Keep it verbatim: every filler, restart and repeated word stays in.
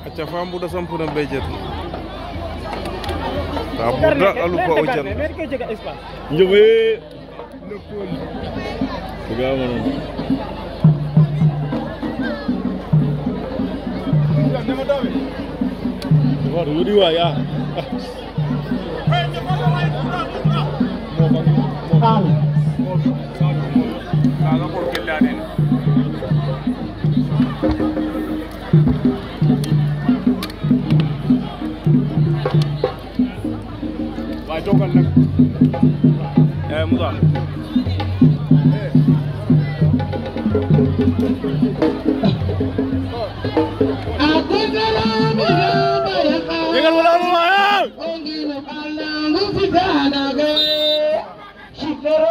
Acha fam buda sampuna bejet. Ta buda alu ko ojan. Njobe. Tiga mana? Wah, dulu wa ya. Kaga por kelane. Vai tokan nak. Eh, muda. Jangan ulang-ulang.